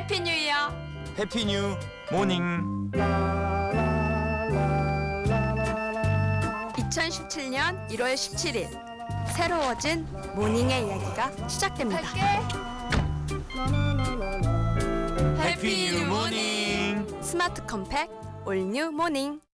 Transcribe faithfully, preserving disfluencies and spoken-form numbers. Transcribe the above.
해피 뉴 이어. 해피 뉴 모닝. 이천십칠 년 일월 십칠일 새로워진 모닝의 이야기가 시작됩니다. 해피 뉴 모닝. 스마트 컴팩 올 뉴 모닝.